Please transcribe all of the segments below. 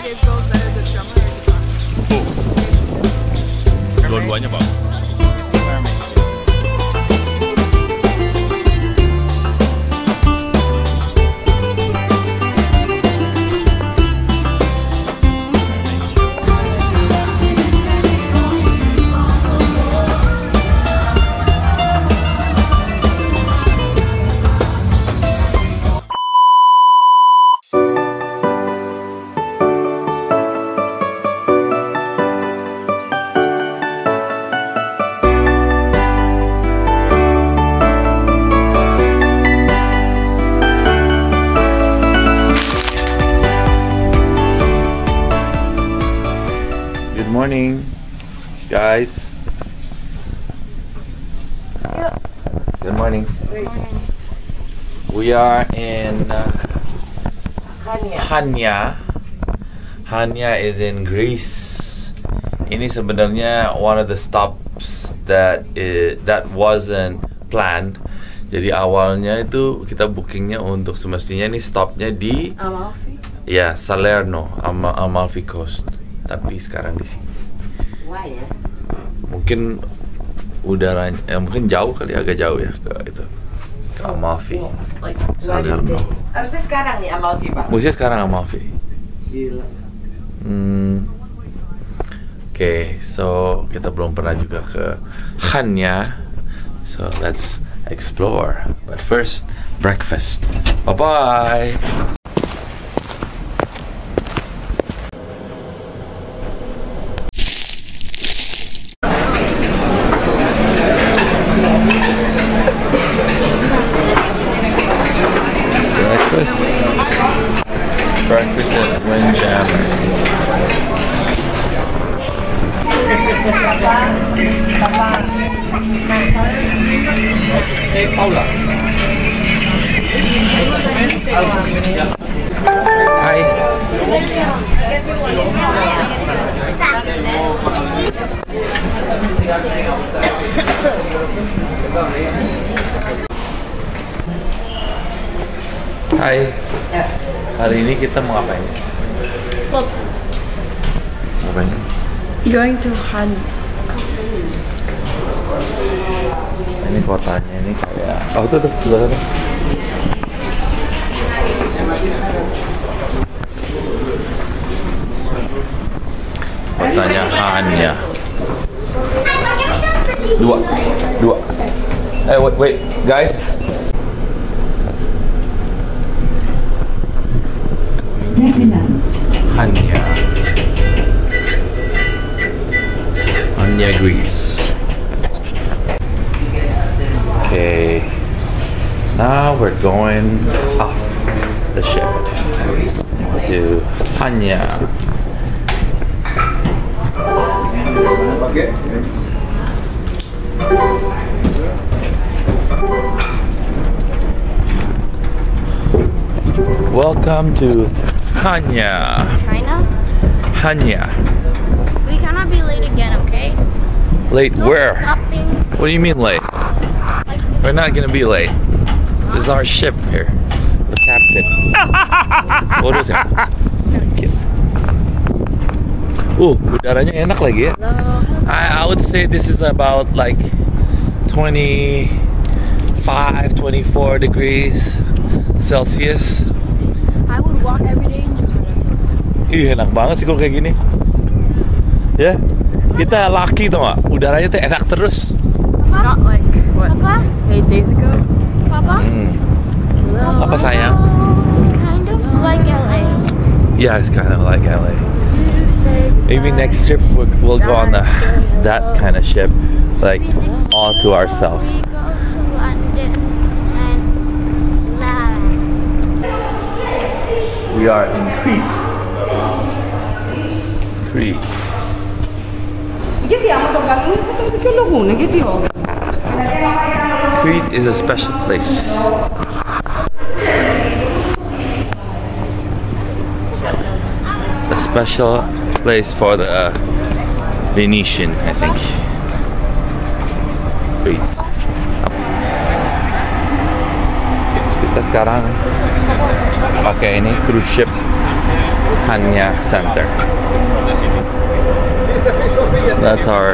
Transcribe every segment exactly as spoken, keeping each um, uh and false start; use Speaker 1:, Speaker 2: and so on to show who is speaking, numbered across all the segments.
Speaker 1: Dua-duanya bang.
Speaker 2: Good morning, guys.
Speaker 3: Yeah.
Speaker 2: Good morning. We are in uh, Hania. Hania is in Greece. Ini sebenarnya one of the stops that i- that wasn't planned. Jadi awalnya itu kita bookingnya untuk semestinya ini stopnya di
Speaker 3: Amalfi.
Speaker 2: ya Salerno, Ama- Amalfi Coast. Tapi sekarang di sini.
Speaker 3: Why ya?
Speaker 2: Mungkin udaranya, ya mungkin jauh kali, agak jauh ya ke itu, ke Amalfi,
Speaker 3: Like,
Speaker 2: Salerno.
Speaker 3: harusnya sekarang nih Amalfi, Pak.
Speaker 2: Musiknya sekarang Amalfi.
Speaker 3: Gila.
Speaker 2: Hmm. Oke, okay, so kita belum pernah juga ke Hania, so let's explore. But first, breakfast. Bye bye. Breakfast. Breakfast at Windjammer. Hi. Hai. Hari ini kita mau ngapain?
Speaker 4: Look,
Speaker 2: Ngapain?
Speaker 4: going to Han.
Speaker 2: Ini kotanya ini kayak, oh tuh tuh sebelah sana. Kotanya Hania. Dua, dua. Eh wait, wait, guys. Hania. Hania, Greece. Okay. Now we're going off the ship to Hania. Welcome to Hania.
Speaker 4: China?
Speaker 2: Hania.
Speaker 4: We cannot be late again, okay?
Speaker 2: Late
Speaker 4: No
Speaker 2: where?
Speaker 4: stopping.
Speaker 2: What do you mean late?
Speaker 4: Like,
Speaker 2: We're not gonna be late. This is our ship here. The captain. What is it? Uh, udaranya enak lagi ya.
Speaker 4: hello.
Speaker 2: I, I would say this is about like twenty-five, twenty-four degrees Celsius.
Speaker 4: I would walk every day in Jakarta.
Speaker 2: Ih, enak banget sih kalau kayak gini. Ya, kita lucky tuh nggak? Udaranya tuh enak terus.
Speaker 4: Not like, what,
Speaker 5: Papa?
Speaker 4: eight days ago?
Speaker 5: Papa?
Speaker 2: Hmm.
Speaker 4: Hello.
Speaker 2: Apa sayang?
Speaker 5: Kind of like L A.
Speaker 2: Yeah, it's kind of like L A.
Speaker 4: You say
Speaker 2: Maybe next trip we'll, we'll go on the that kind of ship, like all to ourselves.
Speaker 5: We go to London and Milan.
Speaker 2: We are in Crete. Crete. Crete is a special place. A special place for the uh, Venetian, I think. Crete. Kita sekarang pakai ini cruise ship Hanya Center. That's our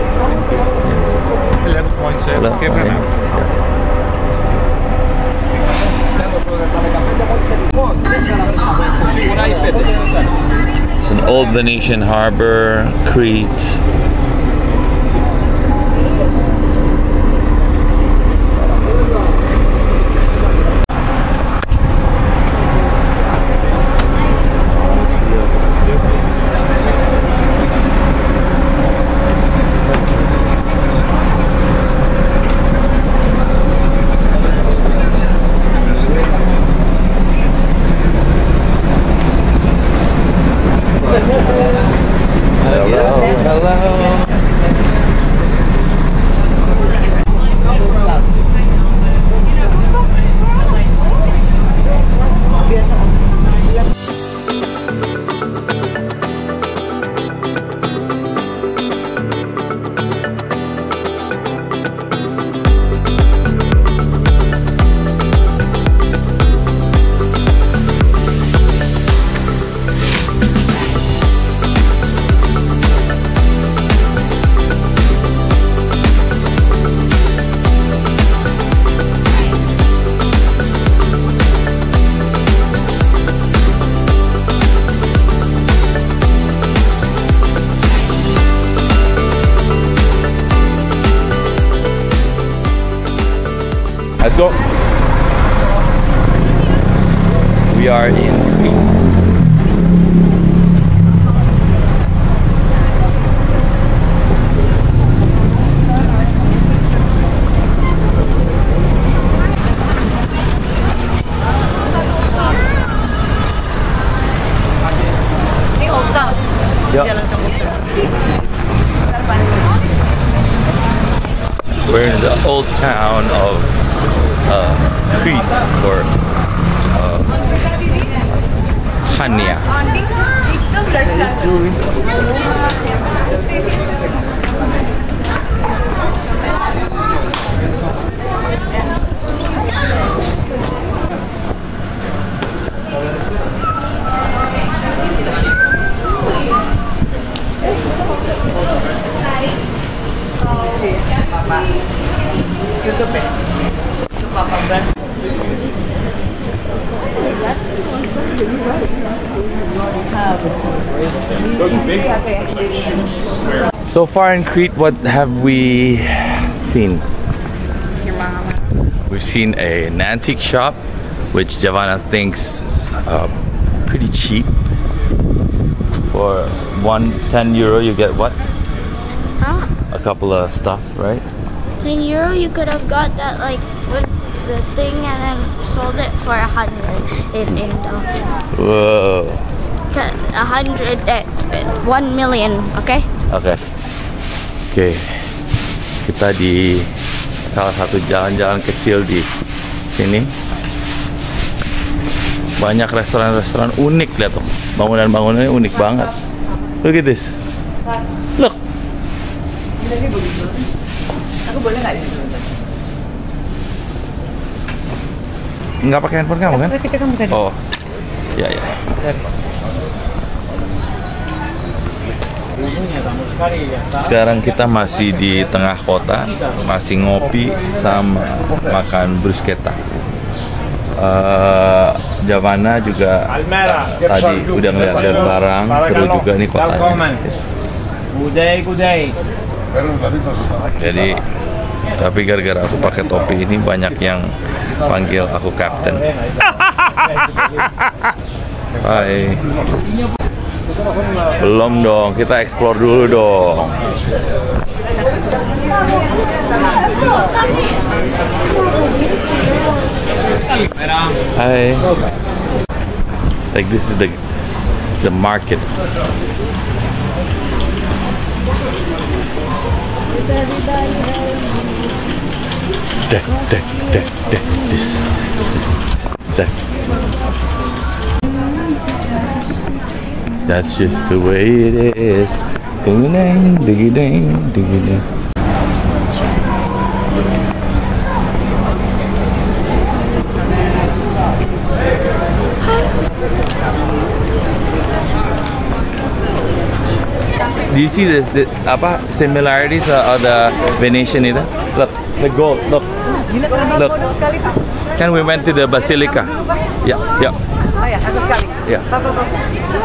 Speaker 1: eleven point seven.
Speaker 2: Look, okay. It's an old Venetian harbor, Crete. Let's go. We are in Crete.
Speaker 3: Ini hotel.
Speaker 2: Yuk.
Speaker 3: Jalan ke hotel.
Speaker 2: We're in the old town of uh, Crete, or uh, Hania.
Speaker 3: YouTube ya? Itu Papa Brand.
Speaker 2: So far in Crete, what have we seen?
Speaker 4: Your mama.
Speaker 2: We've seen a, an antique shop, which Giovanna thinks is uh, pretty cheap. For one ten euro, you get what?
Speaker 5: Huh?
Speaker 2: A couple of stuff, right?
Speaker 5: ten euro, you could have got that, like, what's the thing, and then sold it for a hundred in Indo.
Speaker 2: Whoa.
Speaker 5: A hundred, eh, one million, okay?
Speaker 2: Oke, oke. Kita di salah satu jalan-jalan kecil di sini. Banyak restoran-restoran unik, lihat tuh. Bangunan-bangunannya unik banget. Look at this. Look.
Speaker 3: Aku boleh nggak di situ?
Speaker 2: Nggak pakai handphone kamu kan?
Speaker 3: Kita kan bukan.
Speaker 2: Oh, ya ya. Sekarang kita masih di tengah kota, masih ngopi sama makan bruschetta. Uh, Giovanna juga tadi udah ngeliat-liat barang, seru juga nih kotanya. Jadi, tapi gara-gara aku pakai topi ini banyak yang panggil aku Captain. Hai. Belum dong, kita explore dulu dong. Hai. Like this is the the market. Dek, dek, dek, dek, this, dek. That's just the way it is. Ding ding, ding ding, ding ding. do you see this, the, apa similarities of the Venetian itu? Look, the gold. Look, look. Kan we went to the Basilica. Ya, ya.
Speaker 3: Oh ya, satu sekali.
Speaker 2: Ya.
Speaker 3: Pak, Pak, Pak.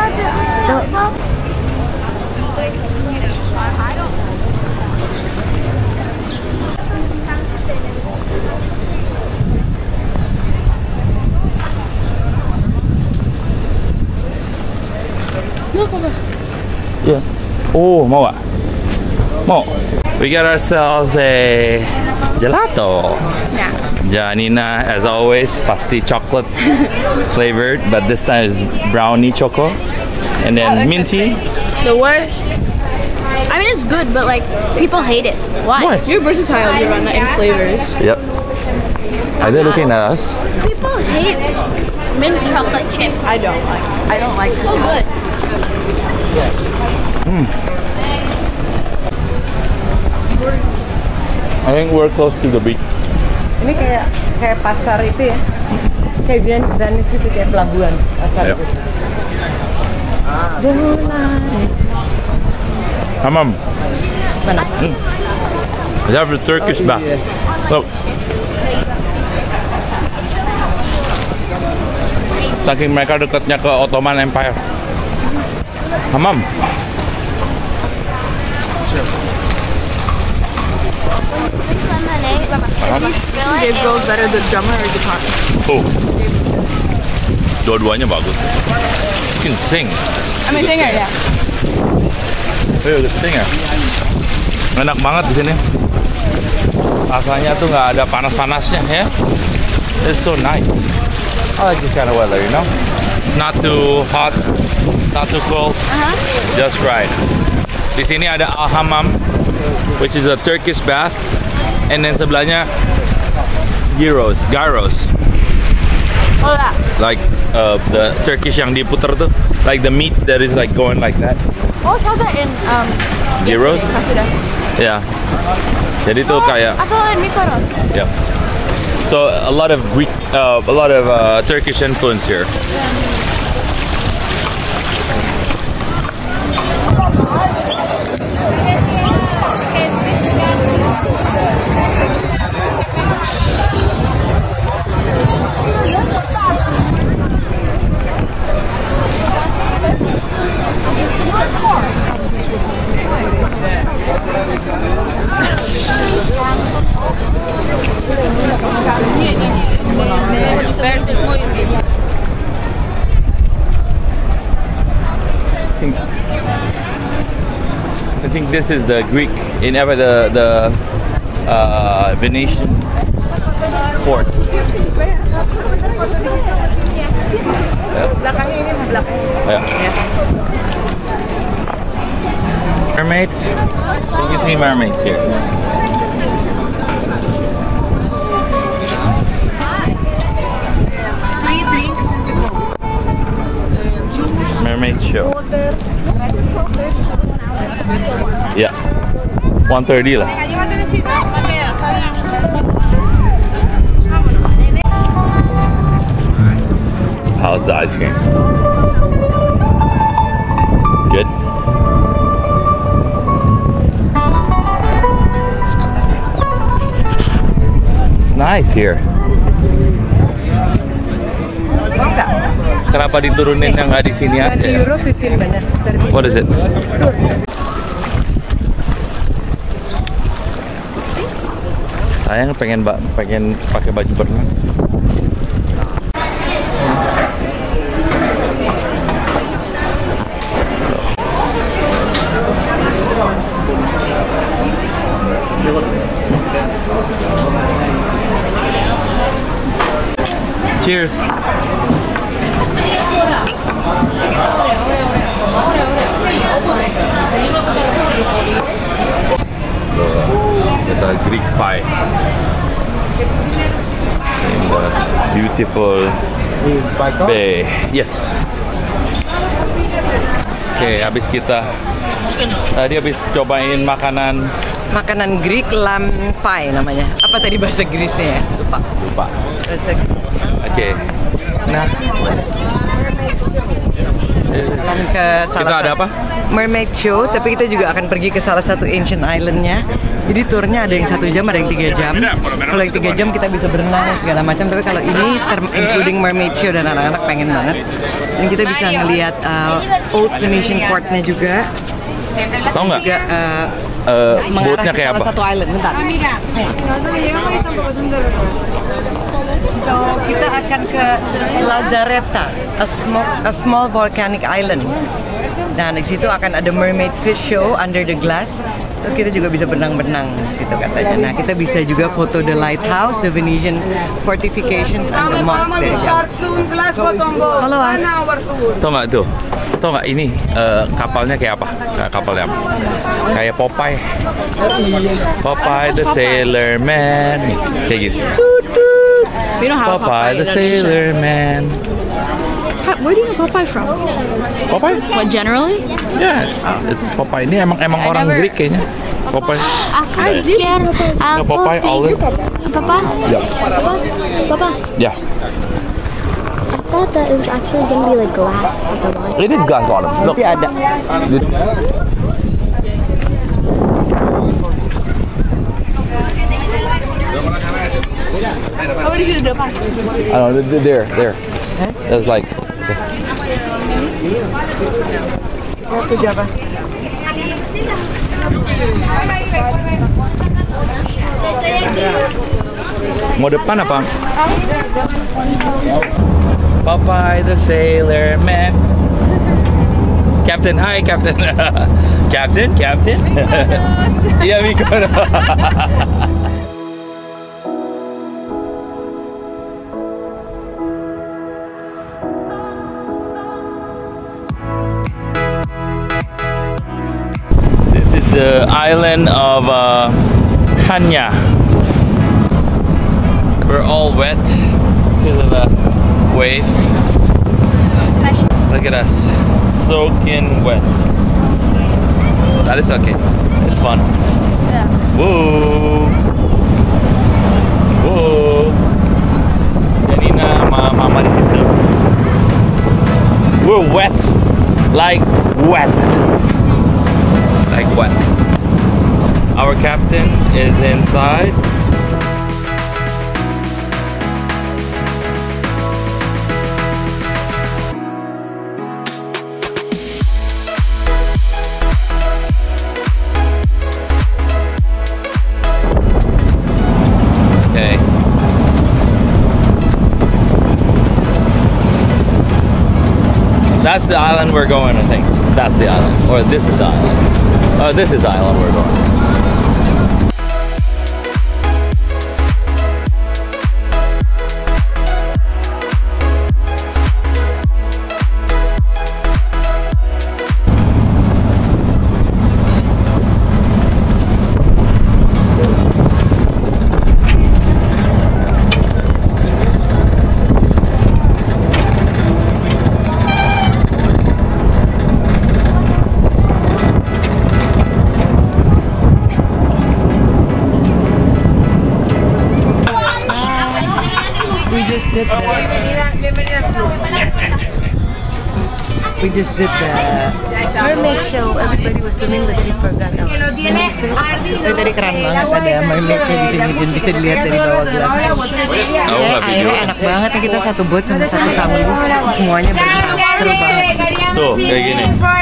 Speaker 2: Yeah. Oh, mau gak? Mau. We got ourselves a gelato.
Speaker 4: Yeah.
Speaker 2: Janina, as always, pasti chocolate flavored, but this time is brownie choco, and then minty.
Speaker 4: The worst. I mean, it's good, but like people hate it. Why?
Speaker 2: Why?
Speaker 4: You're versatile. You run in flavors.
Speaker 2: Yep. Are they looking at us?
Speaker 4: People hate mint chocolate chip. I don't like. I don't like. So good.
Speaker 2: Mm. I think we're close to the beach.
Speaker 3: Ini kayak kayak pasar itu ya. Kayak Vian Venice itu kayak pelabuhan pasar
Speaker 2: Yep.
Speaker 3: itu. Dolari.
Speaker 2: Hamam.
Speaker 3: Mana?
Speaker 2: Mm. They have the Turkish
Speaker 3: Oh,
Speaker 2: bath.
Speaker 3: iya.
Speaker 2: Look. Saking mereka dekatnya ke Ottoman Empire. Hamam.
Speaker 4: Dave Grohl's better the drummer or guitar?
Speaker 2: Oh. Dua-duanya bagus. You can sing.
Speaker 4: I mean singer, yeah.
Speaker 2: Hey, good singer. Enak banget di sini. Rasanya tuh nggak ada panas-panasnya ya. It's so nice. I like this kind of weather, you know. It's not too hot, not too cold.
Speaker 4: Uh-huh.
Speaker 2: Just right. Di sini ada Al Hammam, which is a Turkish bath, and then sebelahnya gyros, gyros.
Speaker 4: Oh yeah.
Speaker 2: Like uh, the Turkish yang diputer tuh, like the meat that is like going like that.
Speaker 4: Oh, I saw that in um.
Speaker 2: Gyros?
Speaker 4: yesterday.
Speaker 2: Yeah. Jadi tuh
Speaker 4: Oh,
Speaker 2: kayak
Speaker 4: I saw that in Mykonos.
Speaker 2: yeah. So a lot of Greek, uh, a lot of uh, Turkish influence here. I think this is the Greek in ever the the uh, Venetian port.
Speaker 3: Belakangnya ini belakang.
Speaker 2: Yeah.
Speaker 3: Ya.
Speaker 2: Mermaids. You can see mermaids here. Mermaid show. Yeah. one thirty lah. How's the ice cream? Good. It's nice here.
Speaker 3: Mau nggak?
Speaker 2: Kenapa diturunin yang nggak di sini aja?
Speaker 3: twenty euro fifteen minutes.
Speaker 2: What is it? Sayang pengen ba pengen pakai baju berenang. Cheers. It's a Greek pie. In the beautiful bay. Yes. Oke, okay, habis kita tadi habis cobain makanan
Speaker 3: Makanan Greek lamb pie namanya. Apa tadi bahasa Greece-nya ya? Lupa.
Speaker 2: lupa.
Speaker 3: Bahasa
Speaker 2: Oke. Okay. Nah, this is
Speaker 3: akan ke salah
Speaker 2: Kita ada
Speaker 3: satu
Speaker 2: apa?
Speaker 3: mermaid show, tapi kita juga akan pergi ke salah satu ancient islandnya. Jadi turnya ada yang satu jam, ada yang tiga jam. Kalau yang tiga jam kita bisa berenang segala macam, tapi kalau ini term including mermaid show dan anak-anak pengen banget. Dan kita bisa ngelihat uh, Old Venetian Court-nya juga.
Speaker 2: Tahu nggak?
Speaker 3: Juga uh,
Speaker 2: Uh,
Speaker 3: mengarah
Speaker 2: boatnya
Speaker 3: ke
Speaker 2: kayak
Speaker 3: salah
Speaker 2: apa?
Speaker 3: satu island. Bentar. So kita akan ke Lazareta, a small, a small volcanic island. Nah, di situ akan ada mermaid fish show under the glass. Terus kita juga bisa berenang-berenang di situ katanya. Nah, kita bisa juga foto the lighthouse, the Venetian fortifications, and the mosque dari jauh. Halo, As.
Speaker 2: Tahu nggak tuh? Tahu nggak ini uh, kapalnya kayak apa? Kayak kapalnya apa? Kayak Popeye. Popeye the Sailor Man. Kayak gitu.
Speaker 4: We don't have
Speaker 2: Popeye the Sailor Man.
Speaker 4: Where do you know Popeye from?
Speaker 2: Popeye?
Speaker 4: What, generally?
Speaker 2: Yeah, it's, it's Popeye. Ini emang emang
Speaker 4: I
Speaker 2: orang
Speaker 4: never-
Speaker 2: Greek kayaknya. Popeye.
Speaker 5: Aku
Speaker 2: I
Speaker 5: pikir
Speaker 2: Nggak,
Speaker 5: aku
Speaker 2: Popeye, Olive.
Speaker 5: Papa,
Speaker 2: Ya.
Speaker 5: Papa, Papa.
Speaker 2: Ya.
Speaker 5: I thought that it was actually gonna be like glass at the bottom.
Speaker 2: It is glass bottom. Look.
Speaker 3: Tapi ada.
Speaker 4: Oh, di situ depan.
Speaker 2: I don't know. There, there. That's like.
Speaker 3: Waktu Java.
Speaker 2: Mau depan apa? Popeye the Sailor Man. Captain, hi Captain. Captain, Captain. Iya, Mikono. This is the island of uh, Hanya. We're all wet because of the wave. Look at us, soaking wet. That is okay. It's fun.
Speaker 4: Yeah.
Speaker 2: Whoa. Whoa. Janina sama Mama di situ. We're wet, like wet, like wet. Our captain is inside. Okay. That's the island we're going, I think. That's the island. Or this is the island. Oh, this is the island we're going.
Speaker 3: We just did the. We just did the mermaid show. Everybody was swimming, but we forgot our swimming suit. Eh, tadi keren banget ada mermaidnya di sini dan bisa dilihat dari bawah gelas.
Speaker 2: Tahu
Speaker 3: Ya,
Speaker 2: nggak video?
Speaker 3: airnya enak banget. Kita satu boat sama satu tamu, semuanya berenang. Seru banget.
Speaker 2: Tuh, kayak gini.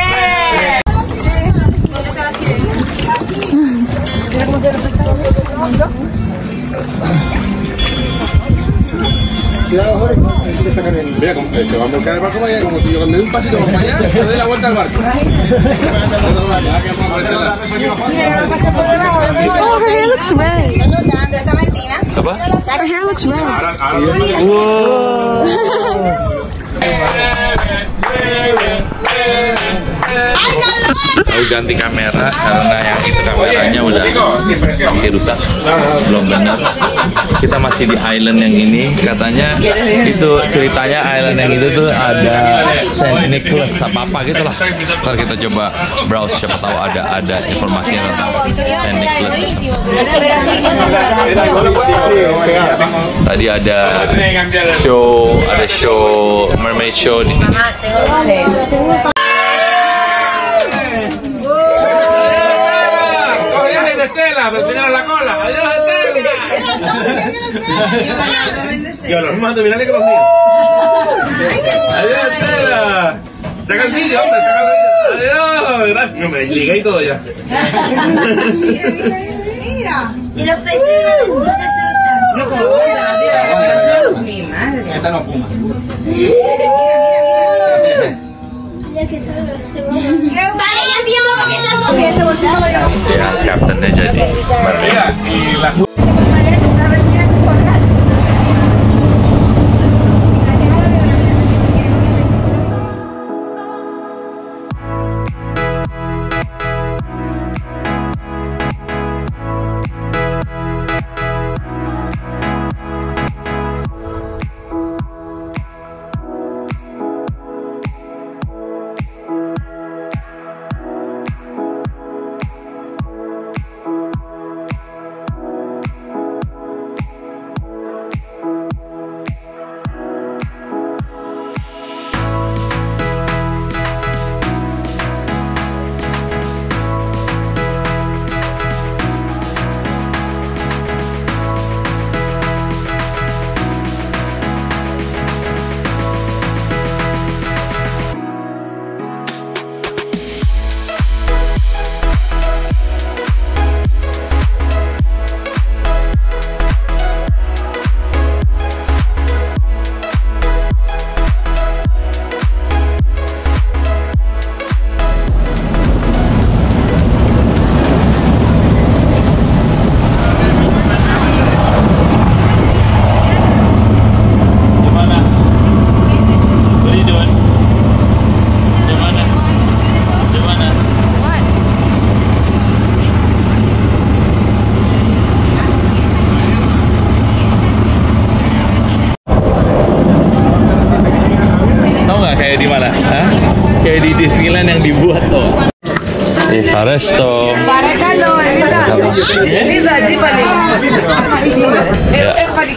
Speaker 6: Mira, como, eh, se va a volcar el barco, vaya como si yo me dé un pasito más para allá, le doy la vuelta al barco.
Speaker 4: Oh, her hair looks red.
Speaker 2: Apa?
Speaker 4: Her hair looks red.
Speaker 2: Aku ganti kamera karena yang itu kameranya udah masih rusak, belum benar. Kita masih di island yang ini. Katanya itu ceritanya island yang itu tuh ada Saint Nicholas apa apa gitu lah. Ntar kita coba browse, siapa tahu ada ada informasinya tentang Saint Nicholas. Tadi ada show, ada show mermaid show di sini.
Speaker 6: Yo, los mato, mirale que los míos. Adiós, Estela. Saca el vídeo, hombre, saca el vídeo. Adiós, gracias. No, me desliga y todo ya.
Speaker 5: Y los peces no se asustan.
Speaker 3: No, como mi madre.
Speaker 7: Esta no fuma.
Speaker 5: Ya que se vale, ya tiempo para que estamos.
Speaker 2: Ya, kaptennya jadi
Speaker 6: Mira, y la
Speaker 2: kayak di mana? Hah? Kayak di Disneyland yang dibuat tuh. Di Faresto. Ya.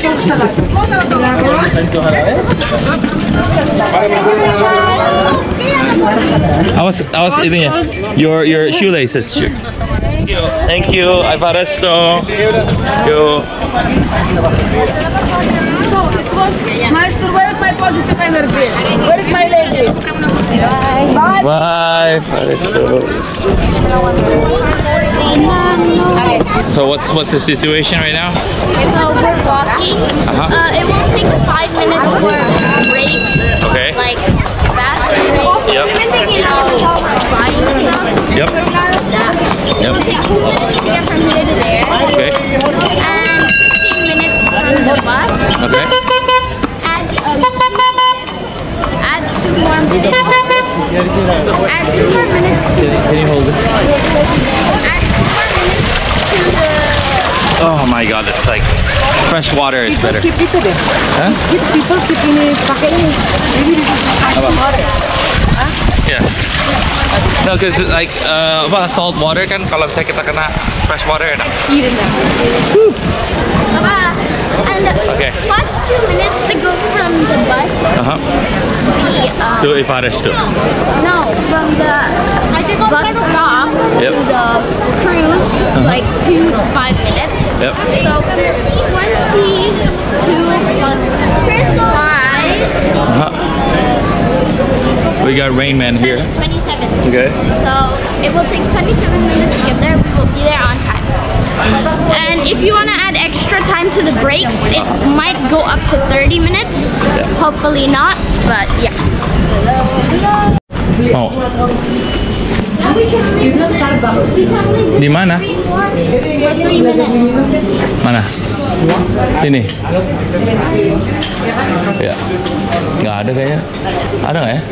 Speaker 2: Awas, awas ininya. Your your shoelaces. Thank you. Thank you. I Faresto. Thank you.
Speaker 4: Master, where is my positive energy? Where is my lady? Bye.
Speaker 2: Bye, Faresto. So what's what's the situation right now?
Speaker 5: So we're walking.
Speaker 2: Uh-huh.
Speaker 5: Uh, it will take five minutes for breaks.
Speaker 2: Okay.
Speaker 5: Like fast breaks.
Speaker 2: Yep.
Speaker 5: You know, buying stuff.
Speaker 2: Yep.
Speaker 5: That. It
Speaker 2: Yep.
Speaker 5: will take two minutes to get from here to there.
Speaker 2: Okay.
Speaker 5: And fifteen minutes from the bus.
Speaker 2: Okay.
Speaker 5: Add um, add two more minutes. Add two more minutes to
Speaker 2: Can you hold it?
Speaker 5: add two more minutes to the
Speaker 2: Oh my God, it's like fresh water is better.
Speaker 3: Keep itu deh.
Speaker 2: Huh?
Speaker 3: Keep people keep ini pakai ini. Maybe this is
Speaker 2: Apa?
Speaker 3: water.
Speaker 2: Yeah. No, cause like uh, apa salt water kan kalau misalnya kita kena fresh water enak.
Speaker 5: uh, and
Speaker 2: Okay.
Speaker 5: plus two minutes to go from the bus.
Speaker 2: Uh huh.
Speaker 5: The, uh,
Speaker 2: To Faresto.
Speaker 5: no, from the bus stop
Speaker 2: Yep.
Speaker 5: to the cruise, like two to five minutes.
Speaker 2: Yep.
Speaker 5: So twenty-two plus five.
Speaker 2: Uh huh. We got Rain Man here.
Speaker 5: twenty-seven.
Speaker 2: Okay.
Speaker 5: So it will take twenty-seven minutes to get there. We will be there on time. And if you want to add extra time to the breaks, it might go up to thirty minutes. Hopefully not, but yeah.
Speaker 2: Oh. Di mana?
Speaker 5: Three minutes.
Speaker 2: Mana? Sini. Ya. Nggak ada kayaknya. Ada nggak ya?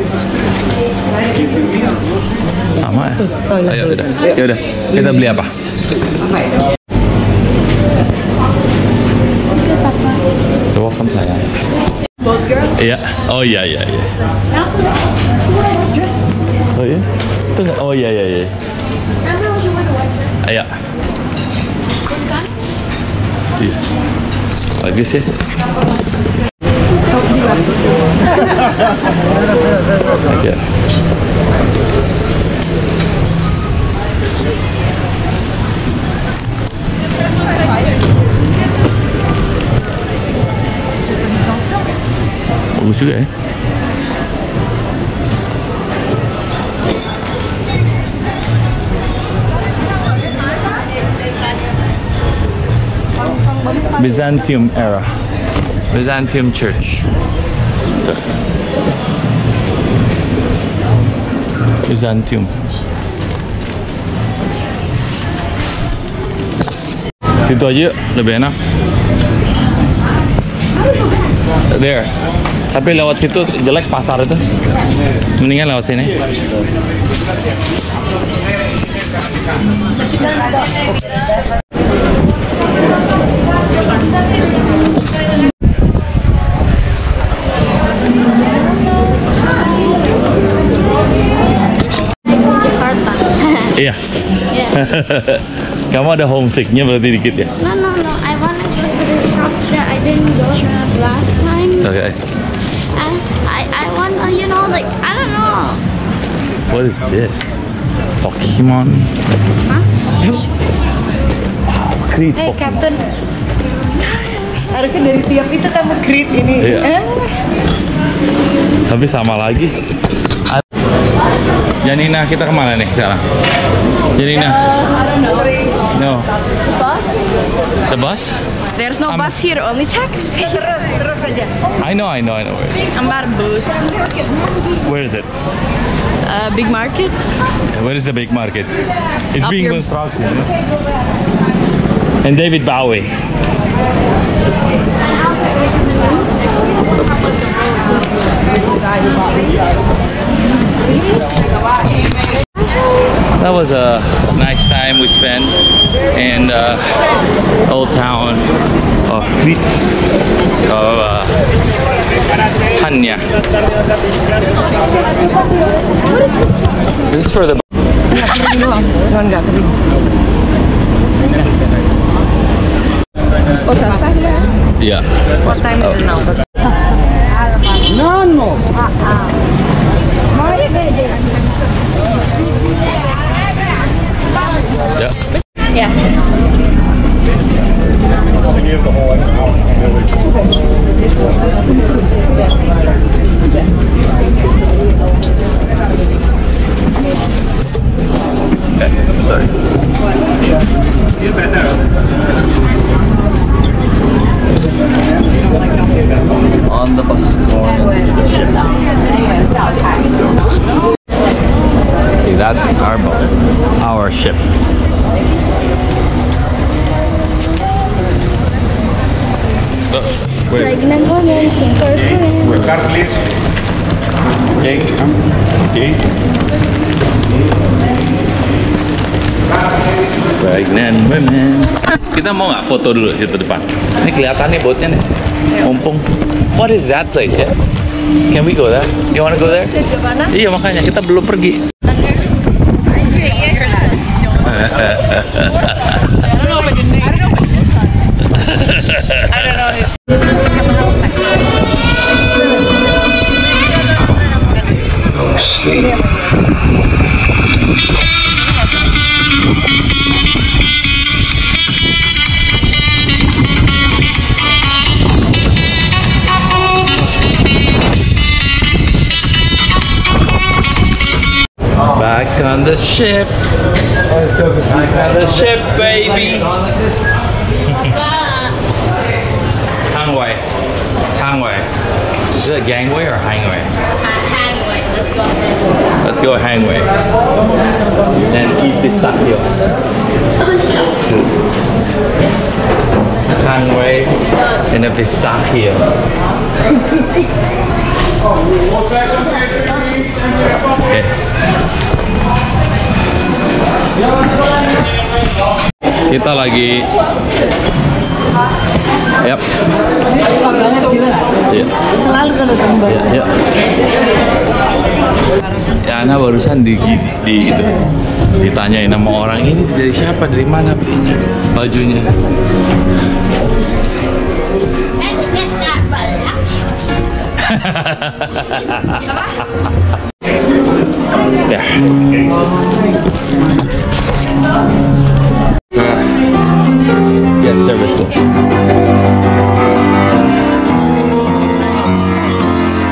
Speaker 2: Sama ya? Ayo udah. Ya udah. Kita beli apa? Welcome sayang. Iya. Oh iya iya iya. Oh iya. Itu nggak? Oh iya iya iya. Ayo. Iya. Bagus ya. Oke. Bagus juga ya. Byzantium era. Byzantium Church. Tuh. Byzantium. Situ aja lebih enak. There. Tapi lewat situ jelek pasar itu. Mendingan lewat sini.
Speaker 5: Jakarta.
Speaker 2: Iya.
Speaker 5: Yeah.
Speaker 2: Kamu ada homesicknya berarti dikit ya?
Speaker 5: No, no, no. I want to go to the shop that I didn't go to last time.
Speaker 2: Okay.
Speaker 5: And I, I want, uh, you know, like, I don't know.
Speaker 2: What is this? Pokemon.
Speaker 5: Huh?
Speaker 2: Creed
Speaker 3: Hey
Speaker 2: Pokemon.
Speaker 3: Captain, harusnya dari tiap itu kamu greet ini.
Speaker 2: Iya.
Speaker 3: Eh?
Speaker 2: Tapi sama lagi. Janina, kita kemana nih sekarang? Janina. No.
Speaker 5: Bus?
Speaker 2: The bus?
Speaker 7: There's no
Speaker 2: Um,
Speaker 7: bus here, only taxi.
Speaker 3: Terus, terus aja.
Speaker 2: I know, I know, I know.
Speaker 7: Ambar bus.
Speaker 2: Where is it?
Speaker 7: Uh, big market.
Speaker 2: Where is the big market? It's
Speaker 7: Up
Speaker 2: being
Speaker 7: here.
Speaker 2: constructed. And David Bowie. That was a nice time we spent in the old town of Crete, of uh, Hania. This is for the.
Speaker 3: Cuman nggak kering.
Speaker 2: Yeah.
Speaker 3: What time is it now?
Speaker 2: Yeah.
Speaker 5: Yeah.
Speaker 2: Okay, sorry. On the bus going to the ship. Okay, that's our boat, our ship. Uh, wait.
Speaker 5: Pregnant woman, sink or swim.
Speaker 6: Car, please.
Speaker 2: Okay. Okay. Pregnant women. Kita mau nggak foto dulu situ depan? Ini kelihatan nih boatnya nih. Mumpung. What is that place ya? Can we go there? You wanna go there? Iya makanya kita belum pergi. Back on the ship. Back on the ship, baby. Hangway. Hangway. Is it gangway or hangway?
Speaker 5: Hangway, let's go.
Speaker 2: Let's go hangway. And eat pistachio. Hangway and a pistachio. Okay. Kita lagi. Yap. Ya.
Speaker 3: Selalu kalau sembah.
Speaker 2: Ya, ya. Ya, Ana barusan di, di itu ditanyain sama orang ini dari siapa, dari mana belinya bajunya.
Speaker 5: Let's get that balak.
Speaker 2: Ya. Ya, service tuh.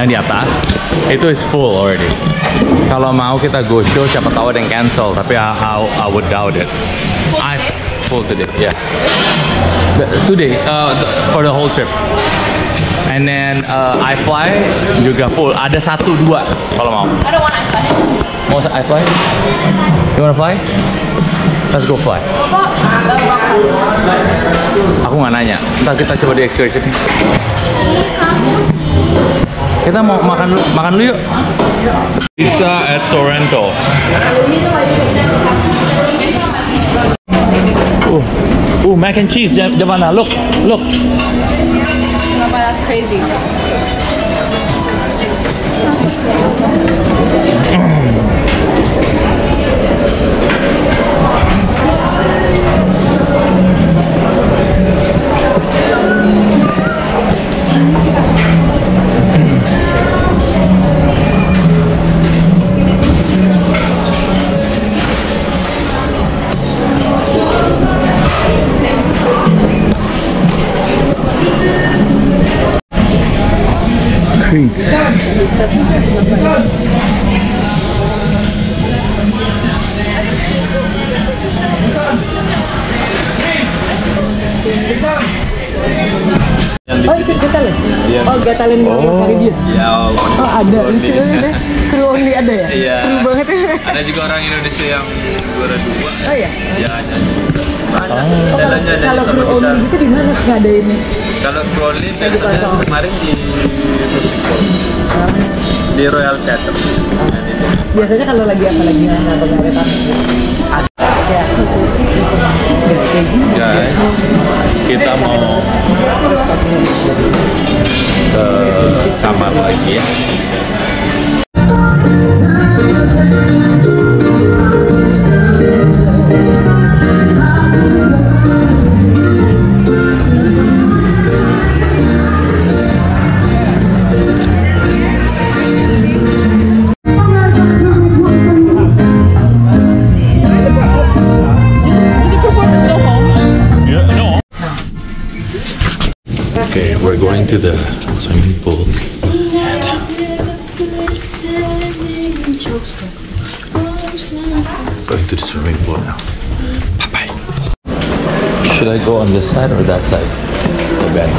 Speaker 8: yang di atas itu is full already. Kalau mau kita go show, siapa tahu ada yang cancel, tapi I, I, I would doubt it. I full today, yeah. The, today uh, the, for the whole trip. And then uh, I fly juga full. Ada satu dua kalau mau.
Speaker 7: I don't want to fly.
Speaker 8: Mau I fly? You wanna fly? Let's go fly. Aku nggak nanya. Ntar kita coba di excursion nih. Kita mau makan dulu, makan dulu yuk. Pizza at Sorrento. Uh, uh, mac and cheese. Gimana? Look, look.
Speaker 7: That's crazy.
Speaker 3: Oh, ikut Gatalin?
Speaker 8: Iya.
Speaker 3: Oh, Gatalin
Speaker 8: Oh,
Speaker 3: Caribbean.
Speaker 8: ya Allah.
Speaker 3: Oh, ada. Lucu banget. Kru only ada ya?
Speaker 8: Iya.
Speaker 3: Seru banget.
Speaker 8: Ada juga orang Indonesia yang juara dua.
Speaker 3: Oh iya?
Speaker 8: Ya, ada.
Speaker 3: Oh,
Speaker 8: Jalannya ada
Speaker 3: kalau
Speaker 8: sama
Speaker 3: kru
Speaker 8: kita.
Speaker 3: only gitu di mana nggak ada ini?
Speaker 8: Kalau kru only biasanya kemarin di Musikpol. Di Royal Theater.
Speaker 3: Biasanya kalau lagi apa lagi apa nggak ada tamu. Ya.
Speaker 8: Guys, kita mau ke kamar lagi ya. Okay, we're going to the swimming pool. Going to the swimming pool now. Bye bye. Should I go on this side or that side? The bed.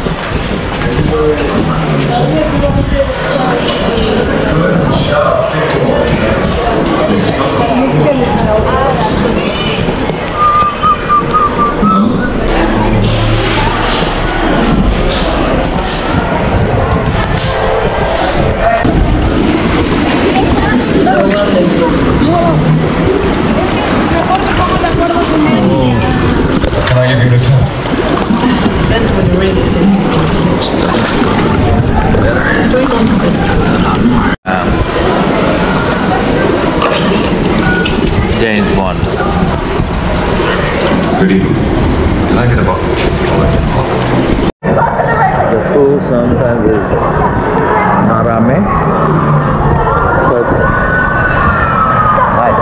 Speaker 8: James Bond.
Speaker 9: Good evening. Can I get a bottle of chocolate?
Speaker 8: The pool sometimes is not rame, but nice.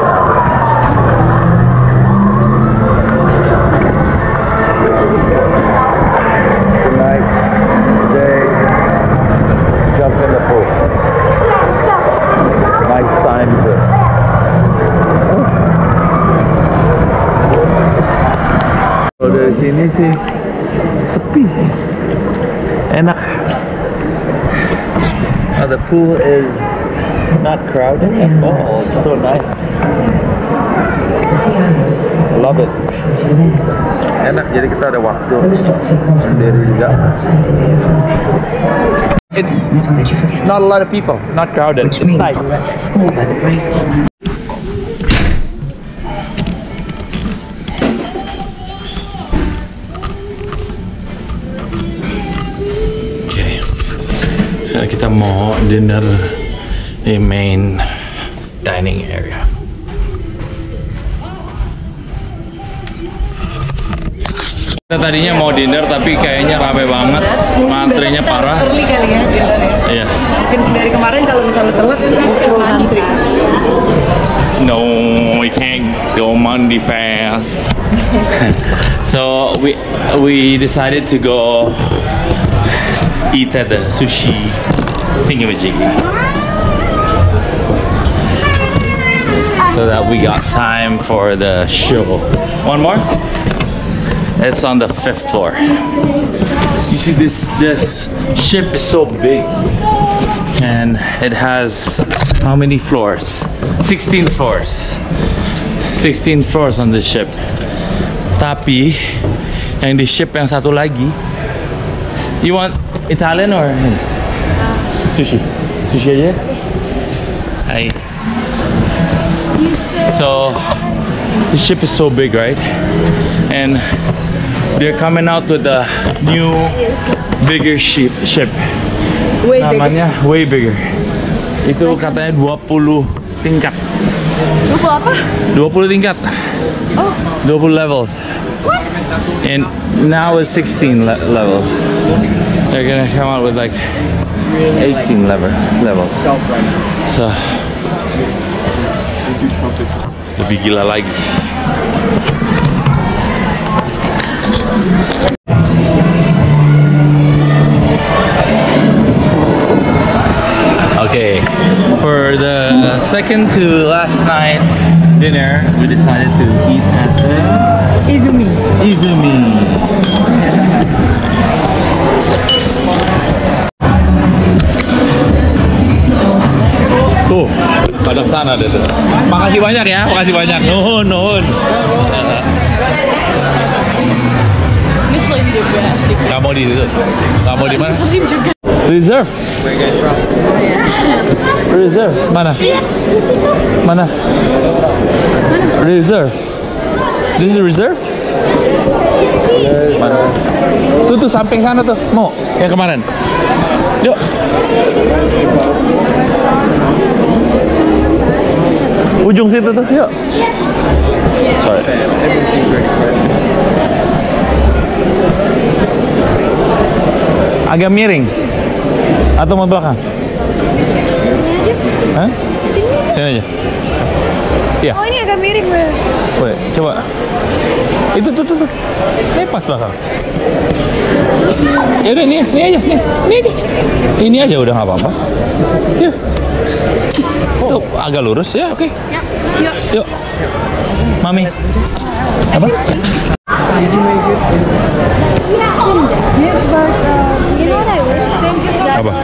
Speaker 8: It's a nice day. Jump in the pool. Nice time to. Kalau dari sini sih sepi, enak. Now the pool is not crowded at all. It's so nice. I love it. Enak, jadi kita ada waktu sendiri juga. It's not a lot of people, not crowded. It's nice. Kita mau dinner di main dining area. Kita tadinya mau dinner tapi kayaknya rame banget, antrinya parah.
Speaker 3: Early kali ya dinner.
Speaker 8: Iya.
Speaker 3: Mungkin dari kemarin kalau misalnya telat muncul antri.
Speaker 8: No, we can't go Monday fast. So we we decided to go eat at the sushi thingamajiggy. So that we got time for the show. One more? It's on the fifth floor. You see this this ship is so big and it has how many floors? sixteen floors. sixteen floors on the ship. Tapi yang di ship yang satu lagi, you want Italian or sushi? Sushi aja. Hai. So the ship is so big, right? And they're coming out with a new, bigger ship. Ship.
Speaker 4: Way
Speaker 8: Namanya bigger. way bigger. Itu katanya dua puluh tingkat.
Speaker 4: dua puluh apa?
Speaker 8: dua puluh tingkat.
Speaker 4: Oh.
Speaker 8: dua puluh levels.
Speaker 4: What?
Speaker 8: And now it's sixteen le levels. They're gonna come out with like eighteen level levels. So lebih gila lagi. Okay, for the second to last night dinner, we decided to eat at the
Speaker 3: Izumi.
Speaker 8: Izumi. Tuh, pada sana deh tuh. Makasih banyak ya, makasih banyak. Nuhun, nuhun.
Speaker 7: Ngeselin juga sedikit.
Speaker 8: Gak mau di situ. Gak mau di mana?
Speaker 7: Ngeselin juga.
Speaker 8: Reserve. Reserve. Mana? Mana? Reserve. This is reserved? Mana? Tuh tuh samping sana tuh. Mau yang kemarin. Yuk. Ujung situ tuh, yuk. Sorry. Agak miring. Atau mau belakang? Hah? Sini aja. Iya.
Speaker 7: Oh, ini agak miring, gue.
Speaker 8: Boleh, coba. Itu tuh tuh tuh. Ini pas belakang. Ya udah, nih, ini aja, nih, ini aja. Ini aja udah nggak apa-apa. Yuk. Tuh, agak lurus ya, oke.
Speaker 7: Yuk.
Speaker 8: Yuk. Mami. Apa?
Speaker 7: Did you make it? Yeah. Yes, but uh, you know what I wish? Thank you so much.
Speaker 8: Apa?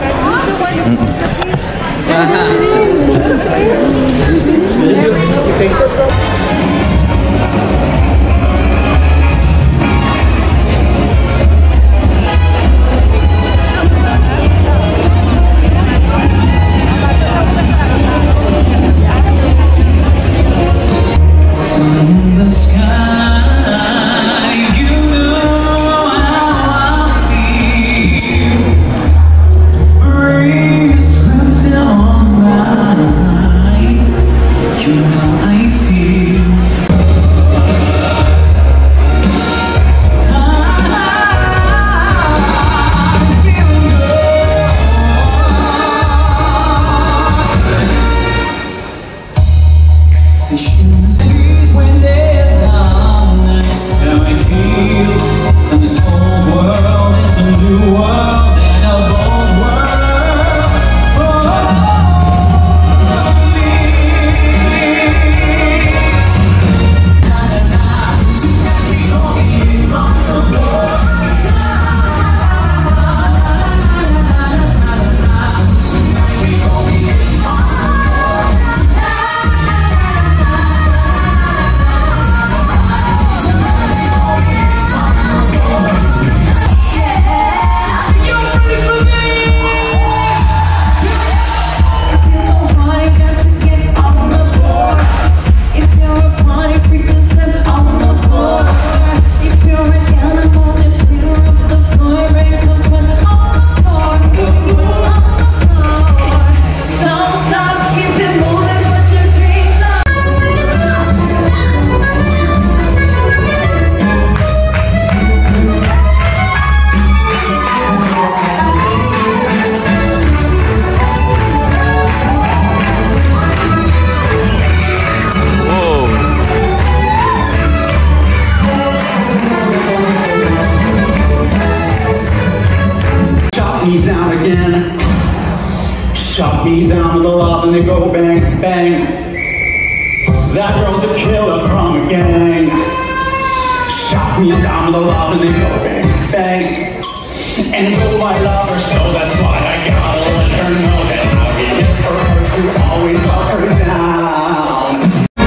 Speaker 10: Shot me down with the love and they go bang, bang. That girl's a killer from a gang. Shot me down with the love and they go bang, bang. And though I love her so, that's why I gotta let her know that I'll be there for her to always love her down.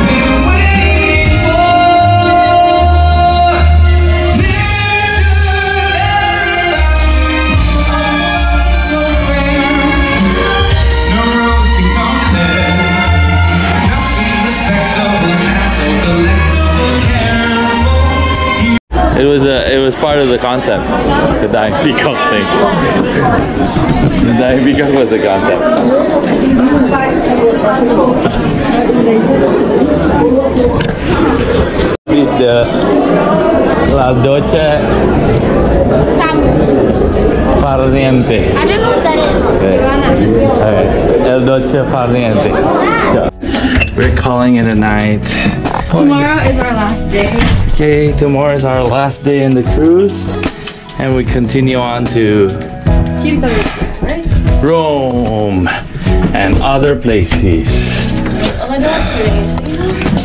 Speaker 2: It was a, it was part of the concept, the dying peacock thing. The dying peacock was the concept. This is the La Dolce Farniente.
Speaker 5: I don't know what that is.
Speaker 2: Okay. Okay. El Dolce Farniente. So, we're calling it a night.
Speaker 7: Tomorrow is our last day.
Speaker 2: Okay, tomorrow is our last day in the cruise, and we continue on to Rome and other places.
Speaker 7: Oh, I don't place.